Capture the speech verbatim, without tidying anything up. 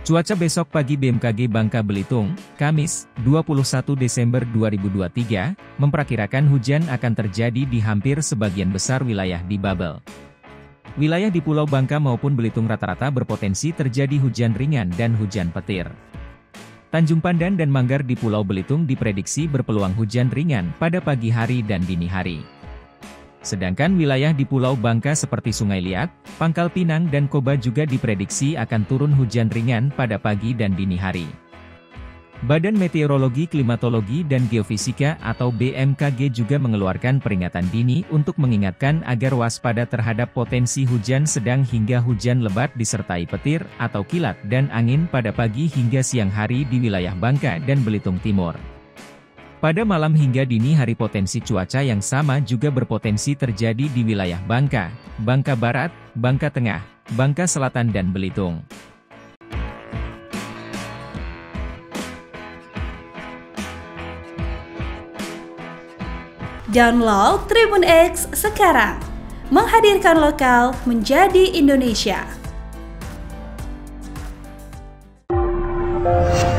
Cuaca besok pagi B M K G Bangka Belitung, Kamis, dua puluh satu Desember dua ribu dua puluh tiga, memperkirakan hujan akan terjadi di hampir sebagian besar wilayah di Babel. Wilayah di Pulau Bangka maupun Belitung rata-rata berpotensi terjadi hujan ringan dan hujan petir. Tanjung Pandan dan Manggar di Pulau Belitung diprediksi berpeluang hujan ringan pada pagi hari dan dini hari. Sedangkan wilayah di Pulau Bangka seperti Sungai Liat, Pangkal Pinang dan Koba juga diprediksi akan turun hujan ringan pada pagi dan dini hari. Badan Meteorologi Klimatologi dan Geofisika atau B M K G juga mengeluarkan peringatan dini untuk mengingatkan agar waspada terhadap potensi hujan sedang hingga hujan lebat disertai petir atau kilat dan angin pada pagi hingga siang hari di wilayah Bangka dan Belitung Timur. Pada malam hingga dini hari potensi cuaca yang sama juga berpotensi terjadi di wilayah Bangka, Bangka Barat, Bangka Tengah, Bangka Selatan dan Belitung. Download Tribun X sekarang, menghadirkan lokal menjadi Indonesia.